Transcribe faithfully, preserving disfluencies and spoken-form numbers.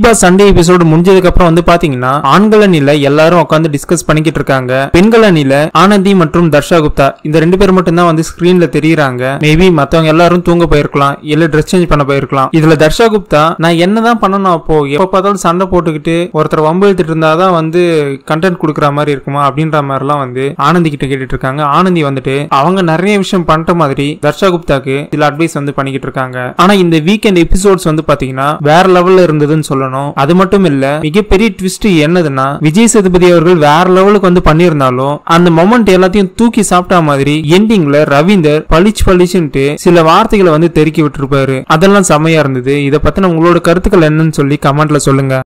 Pass Sunday episode முடிஞ்சதுக்கு அப்புறம் வந்து பாத்தீங்கன்னா ஆண்கள் அணில எல்லாரும் உட்காந்து டிஸ்கஸ் பண்ணிக்கிட்டு இருக்காங்க. பெண்கள் அணில ஆனந்தி மற்றும் தர்ஷா குப்தா இந்த ரெண்டு பேர் மட்டும் தான் வந்து ஸ்கிரீன்ல தெரியுறாங்க. மேபி மத்தவங்க எல்லாரும் தூங்க போயிருக்கலாம், இல்ல ட்ரெஸ் சேஞ்ச் பண்ண போயிருக்கலாம். இதுல தர்ஷா குப்தா நான் என்னதான் பண்ணணும், அப்போ எப்ப பார்த்தாலும் சண்டை போட்டுக்கிட்டு ஒருத்தர் வம்பு எடுத்துட்டு இருந்தாதான் வந்து கண்டென்ட் கொடுக்குற மாதிரி இருக்குமா அப்படின்ற மாதிரி எல்லாம் வந்து ஆனந்தி கிட்ட கேட்டுட்டு இருக்காங்க. ஆனந்தி வந்துட்டு அவங்க நிறைய விஷயம் பண்ற மாதிரி தர்ஷா குப்தாக்கு சில அட்வைஸ் வந்து பண்ணிக்கிட்டு இருக்காங்க. ஆனா இந்த வீக்கெண்ட் எபிசோட்ஸ் வந்து பாத்தீங்கன்னா வேற லெவல்ல இருந்ததுன்னு சொல்லணும். அது மட்டும் இல்ல, மிகப்பெரிய ட்விஸ்ட் என்னதுன்னா விஜய் சேதுபதி அவர்கள் வேற லெவலுக்கு வந்து பண்ணியிருந்தாலும் அந்த மொமெண்ட் எல்லாத்தையும் தூக்கி சாப்பிட்டா மாதிரி எண்டிங்ல ரவீந்தர் பளிச்சு பளிச்சுன்ட்டு சில வார்த்தைகளை வந்து தெருக்கி விட்டுருப்பாரு. அதெல்லாம் செமையா இருந்தது. இதை பத்தின உங்களோட கருத்துக்கள் என்னன்னு சொல்லி கமெண்ட்ல சொல்லுங்க.